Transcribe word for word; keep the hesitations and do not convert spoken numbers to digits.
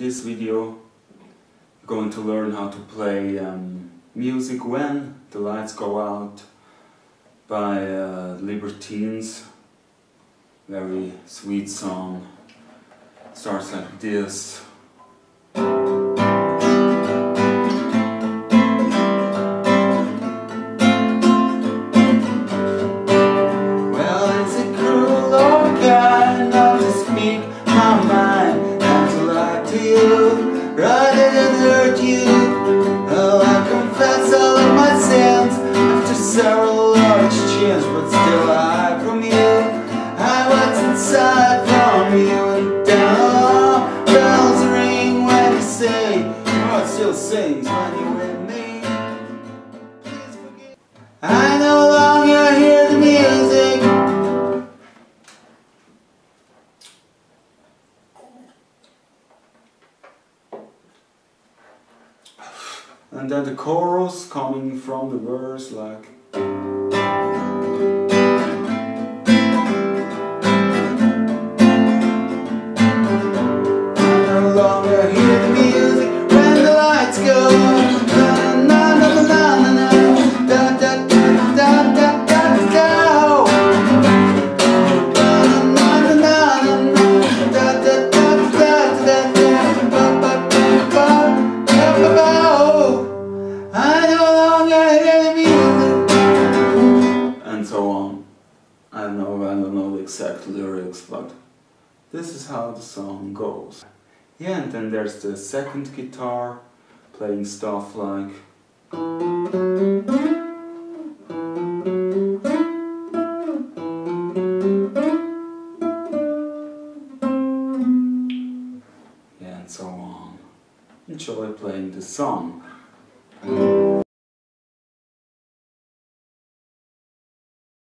this video we're going to learn how to play um, Music When the Lights Go Out by uh, Libertines. Very sweet song. Starts like this. Rather than hurt you, oh, I confess all of my sins after several large chins, but still I hide from you. I what's inside from you, and down bells ring when you say your heart still sings when you're with me. Please forgive. I no longer hear the music. And then the chorus coming from the verse like I no longer hear the music when the lights go. Na na na na na na da da da da da da da. Na na na na na da da da da da da. Ba ba ba ba ba ba. I no longer hear the music. and so on. I don't know, I don't know the exact lyrics, but this is how the song goes. Yeah, and then there's the second guitar playing stuff like yeah, and so on. Enjoy playing the song.